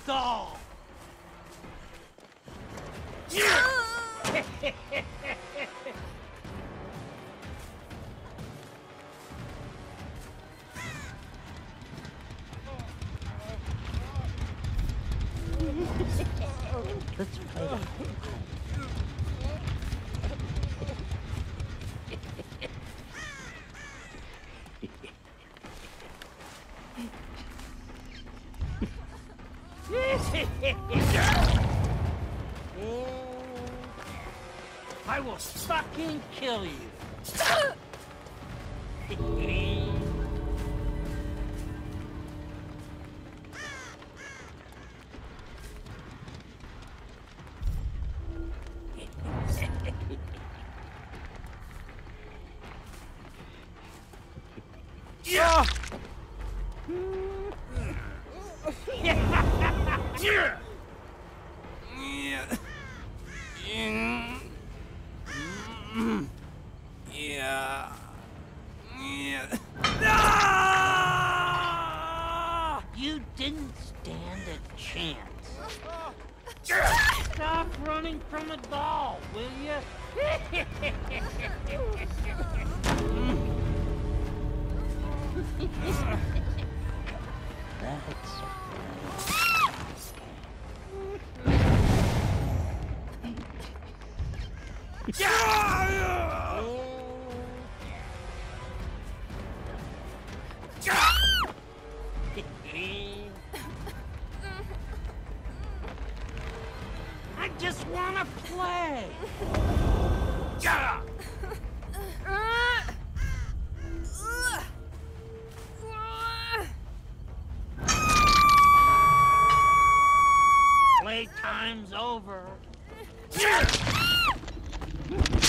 doll! Let's play that. I will fucking kill you. Yeah. You didn't stand a chance. Stop running from a doll, will you? I just want to play. Playtime's over.